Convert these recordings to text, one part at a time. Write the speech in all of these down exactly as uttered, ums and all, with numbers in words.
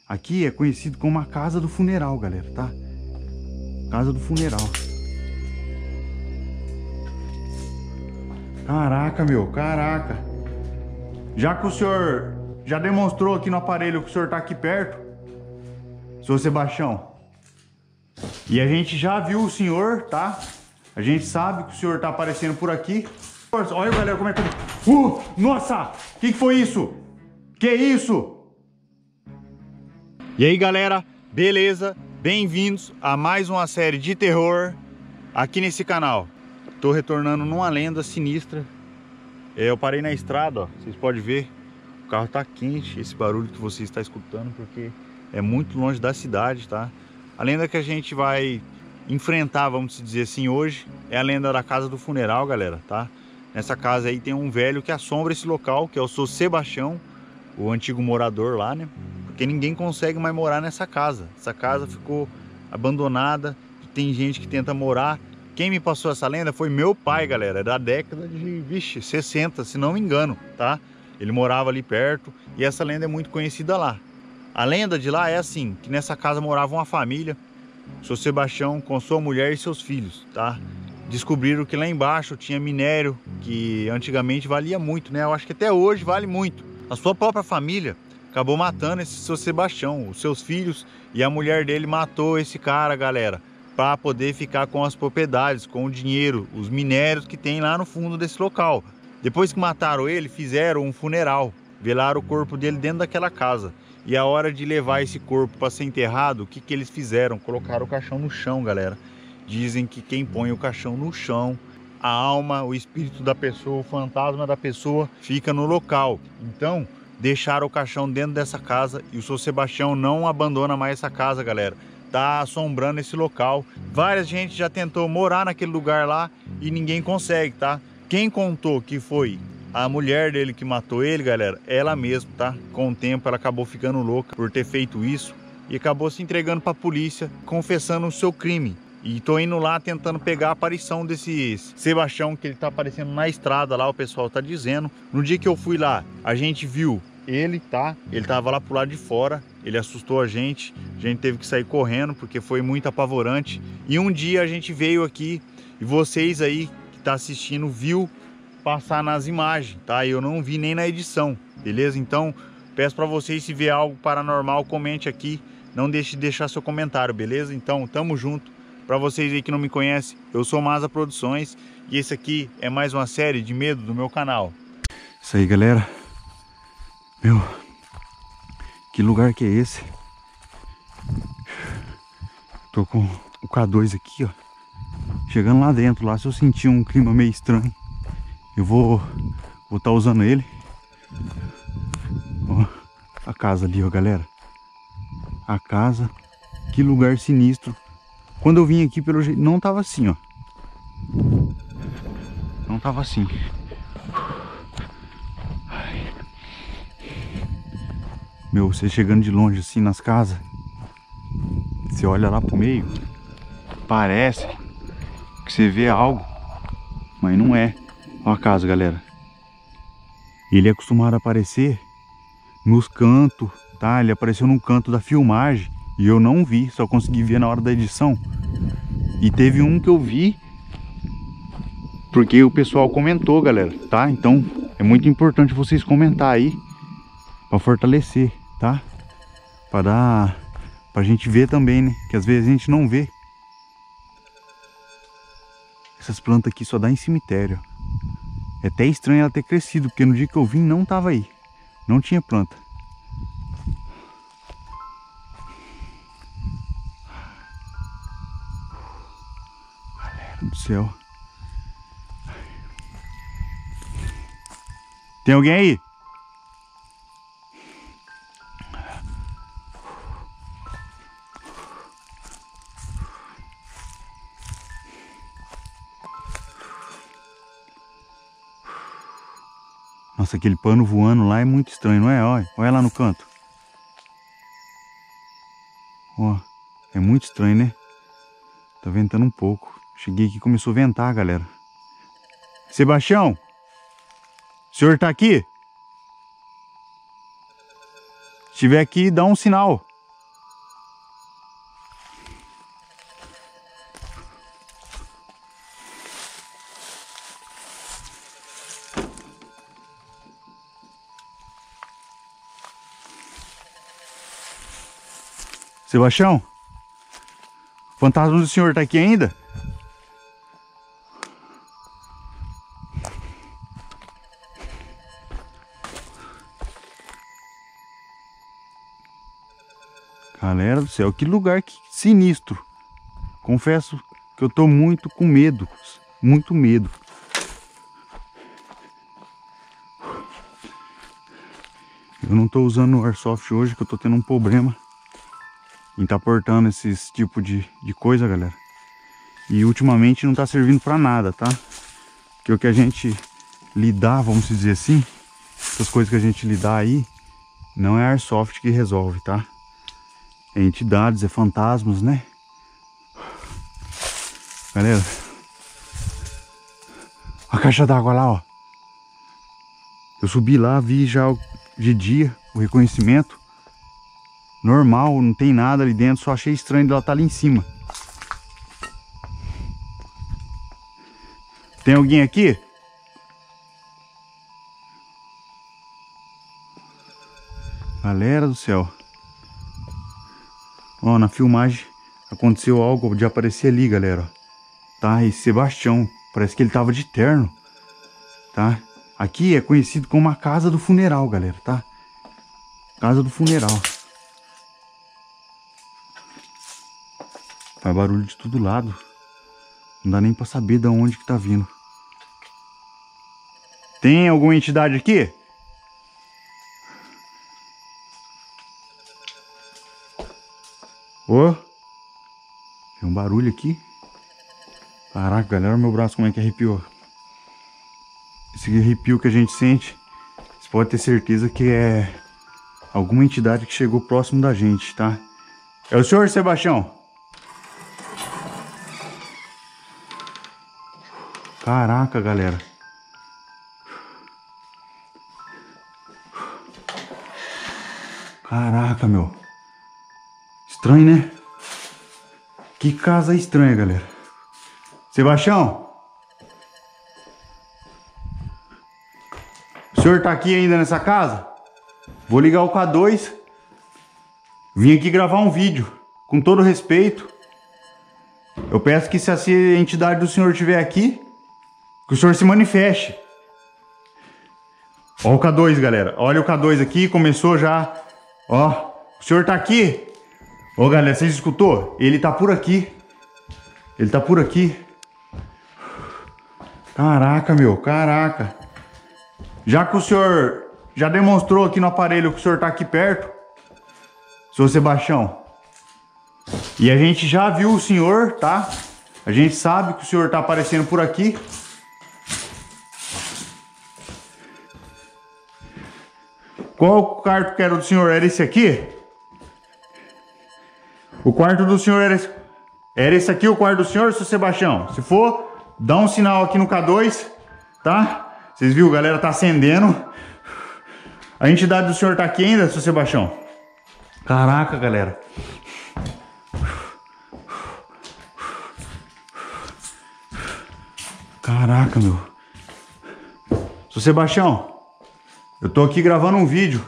Aqui é conhecido como a casa do funeral, galera, tá? Casa do funeral. Caraca, meu, caraca. Já que o senhor já demonstrou aqui no aparelho que o senhor tá aqui perto, seu Sebastião, e a gente já viu o senhor, tá? A gente sabe que o senhor tá aparecendo por aqui. Olha, galera, como é que... Uh, nossa! O que, que foi isso? Que isso? E aí, galera, beleza? Bem-vindos a mais uma série de terror aqui nesse canal. Tô retornando numa lenda sinistra. Eu parei na estrada, ó. Vocês podem ver, o carro tá quente, esse barulho que você está escutando, porque é muito longe da cidade, tá? A lenda que a gente vai enfrentar, vamos dizer assim, hoje é a lenda da casa do funeral, galera, tá? Nessa casa aí tem um velho que assombra esse local, que é o seu Sebastião, o antigo morador lá, né? Porque ninguém consegue mais morar nessa casa. Essa casa ficou abandonada, tem gente que tenta morar. Quem me passou essa lenda foi meu pai, galera, da década de, vixe, sessenta, se não me engano, tá? Ele morava ali perto e essa lenda é muito conhecida lá. A lenda de lá é assim, que nessa casa morava uma família, o seu Sebastião com sua mulher e seus filhos, tá? Descobriram que lá embaixo tinha minério que antigamente valia muito, né? Eu acho que até hoje vale muito. A sua própria família acabou matando esse seu Sebastião, os seus filhos, e a mulher dele matou esse cara, galera, para poder ficar com as propriedades, com o dinheiro, os minérios que tem lá no fundo desse local. Depois que mataram ele, fizeram um funeral, velaram o corpo dele dentro daquela casa. E a hora de levar esse corpo para ser enterrado, o que que eles fizeram? Colocaram o caixão no chão, galera. Dizem que quem põe o caixão no chão, a alma, o espírito da pessoa, o fantasma da pessoa fica no local. Então, deixaram o caixão dentro dessa casa e o seu Sebastião não abandona mais essa casa, galera. Tá assombrando esse local. Várias gente já tentou morar naquele lugar lá e ninguém consegue, tá? Quem contou que foi a mulher dele que matou ele, galera, ela mesma, tá? Com o tempo ela acabou ficando louca por ter feito isso e acabou se entregando para a polícia, confessando o seu crime. E tô indo lá tentando pegar a aparição desse Sebastião, que ele tá aparecendo na estrada lá, o pessoal tá dizendo. No dia que eu fui lá, a gente viu ele, tá? Ele tava lá pro lado de fora, ele assustou a gente, a gente teve que sair correndo porque foi muito apavorante. E um dia a gente veio aqui e vocês aí que tá assistindo viu passar nas imagens, tá? Eu não vi nem na edição, beleza? Então, peço para vocês, se ver algo paranormal, comente aqui, não deixe de deixar seu comentário, beleza? Então, tamo junto. Para vocês aí que não me conhecem, eu sou Maza Produções e esse aqui é mais uma série de medo do meu canal. Isso aí, galera. Meu, que lugar que é esse? Tô com o K dois aqui, ó. Chegando lá dentro, lá se eu sentir um clima meio estranho, eu vou vou estar usando ele. Ó, a casa ali, ó, galera. A casa. Que lugar sinistro. Quando eu vim aqui, pelo jeito, não tava assim, ó. Não tava assim. Ai. Meu, você chegando de longe assim nas casas, você olha lá pro meio, parece que você vê algo, mas não é. Olha a casa, galera. Ele é acostumado a aparecer nos cantos, tá? Ele apareceu num canto da filmagem e eu não vi, só consegui ver na hora da edição. E teve um que eu vi porque o pessoal comentou, galera, tá? Então é muito importante vocês comentar aí para fortalecer, tá? Para dar, pra gente ver também, né? Que às vezes a gente não vê. Essas plantas aqui só dá em cemitério. É até estranho ela ter crescido, porque no dia que eu vim não tava aí. Não tinha planta. Do céu. Tem alguém aí? Nossa, aquele pano voando lá é muito estranho, não é? Olha, olha lá no canto. Ó, é muito estranho, né? Tá ventando um pouco. Cheguei aqui e começou a ventar, galera. Sebastião! O senhor tá aqui? Se estiver aqui, dá um sinal. Sebastião? O fantasma do senhor tá aqui ainda? Galera do céu, que lugar que sinistro. Confesso que eu tô muito com medo. Muito medo. Eu não tô usando o Airsoft hoje, que eu tô tendo um problema em tá portando esses tipo de, de coisa, galera. E ultimamente não tá servindo pra nada, tá? Porque o que a gente lidar, vamos dizer assim, essas coisas que a gente lidar aí, não é Airsoft que resolve, tá? É entidades, é fantasmas, né? Galera, a caixa d'água lá, ó. Eu subi lá, vi já de dia o reconhecimento. Normal, não tem nada ali dentro, só achei estranho dela estar ali em cima. Tem alguém aqui? Galera do céu. Ó, na filmagem aconteceu algo de aparecer ali, galera. Tá, esse Sebastião, parece que ele tava de terno. Tá? Aqui é conhecido como a casa do funeral, galera, tá? Casa do funeral. Faz barulho de todo lado. Não dá nem pra saber de onde que tá vindo. Tem alguma entidade aqui? Ô, oh, tem um barulho aqui. Caraca, galera, meu braço como é que arrepiou. Esse arrepio que a gente sente, você pode ter certeza que é alguma entidade que chegou próximo da gente, tá? É o senhor, Sebastião? Caraca, galera. Caraca, meu. Estranho, né? Que casa estranha, galera. Sebastião? O senhor tá aqui ainda nessa casa? Vou ligar o K dois. Vim aqui gravar um vídeo. Com todo respeito. Eu peço que se a entidade do senhor estiver aqui, que o senhor se manifeste. Ó o K dois, galera. Olha o K dois aqui, começou já. Ó, o senhor tá aqui. Ó, galera, vocês escutou? Ele tá por aqui. Ele tá por aqui. Caraca, meu, caraca. Já que o senhor já demonstrou aqui no aparelho que o senhor tá aqui perto, seu Sebastião, e a gente já viu o senhor, tá? A gente sabe que o senhor tá aparecendo por aqui. Qual o quarto que era do senhor? Era esse aqui? O quarto do senhor era esse, era esse aqui o quarto do senhor, seu Sebastião? Se for, dá um sinal aqui no K dois, tá? Vocês viram, galera, tá acendendo. A entidade do senhor tá aqui ainda, seu Sebastião? Caraca, galera. Caraca, meu. Seu Sebastião, eu tô aqui gravando um vídeo.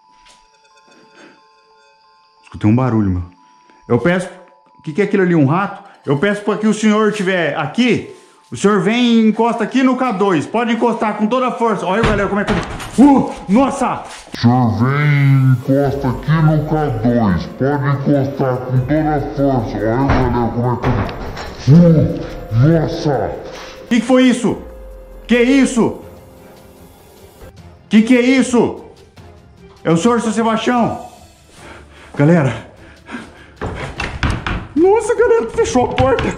Escutei um barulho, meu. Eu peço... O que, que é aquilo ali? Um rato? Eu peço para que o senhor estiver aqui. O senhor vem e encosta aqui no K dois. Pode encostar com toda a força. Olha, galera, como é que... Uh! Nossa! O senhor vem e encosta aqui no K dois. Pode encostar com toda a força. Olha, galera, como é que... Uh! Nossa! O que, que foi isso? Que isso? Que que é isso? É o senhor, seu Sebastião? Galera. Nossa, galera, fechou a porta.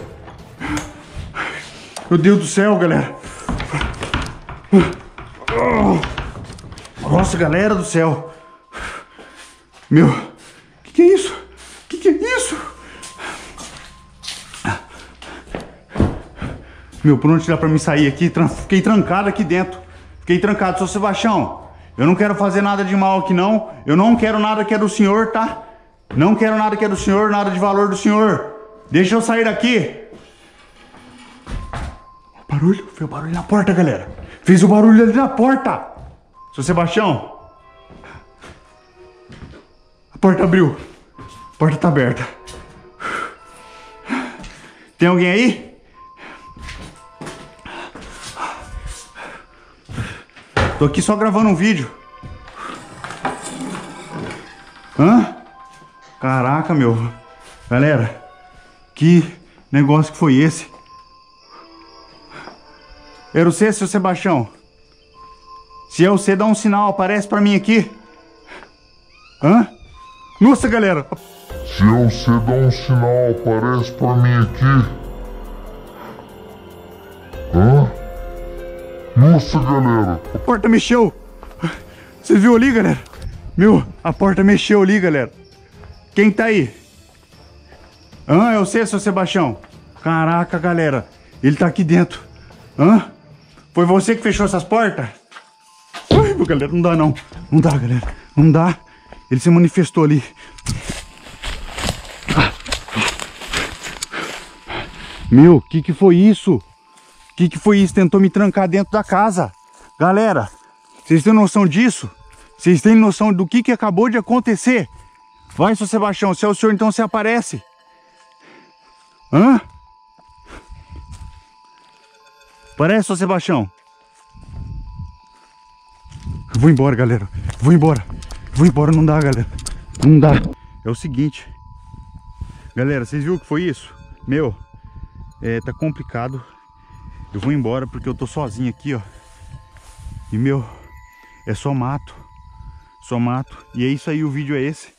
Meu Deus do céu, galera. Nossa, galera do céu. Meu, que que é isso? Que que é isso? Meu, por onde dá pra me sair aqui? Fiquei trancado aqui dentro. Fiquei trancado, seu Sebastião. Eu não quero fazer nada de mal aqui, não. Eu não quero nada que é do senhor, tá? Não quero nada que é do senhor, nada de valor do senhor. Deixa eu sair daqui. Barulho, fez o barulho na porta, galera. Fez o barulho ali na porta. Seu Sebastião. A porta abriu. A porta tá aberta. Tem alguém aí? Tô aqui só gravando um vídeo. Hã? Caraca, meu. Galera, que negócio que foi esse? Era você, seu Sebastião? Se é você, dá um sinal, aparece pra mim aqui. Hã? Nossa, galera. Se é você, dá um sinal, aparece pra mim aqui. Hã? Nossa, galera. A porta mexeu. Você viu ali, galera? Meu, a porta mexeu ali, galera. Quem tá aí? Hã? É você, seu Sebastião? Caraca, galera. Ele tá aqui dentro. Hã? Foi você que fechou essas portas? Ai, galera, não dá não. Não dá, galera. Não dá. Ele se manifestou ali. Meu, que que foi isso? Que que foi isso? Tentou me trancar dentro da casa. Galera, vocês têm noção disso? Vocês têm noção do que que acabou de acontecer? Vai, seu Sebastião. Se é o senhor, então você aparece. Hã? Parece, seu Sebastião? Eu vou embora, galera. Vou embora. Vou embora, não dá, galera. Não dá. É o seguinte. Galera, vocês viram o que foi isso? Meu, é, tá complicado. Eu vou embora porque eu tô sozinho aqui, ó. E, meu, é só mato. Só mato. E é isso aí, o vídeo é esse.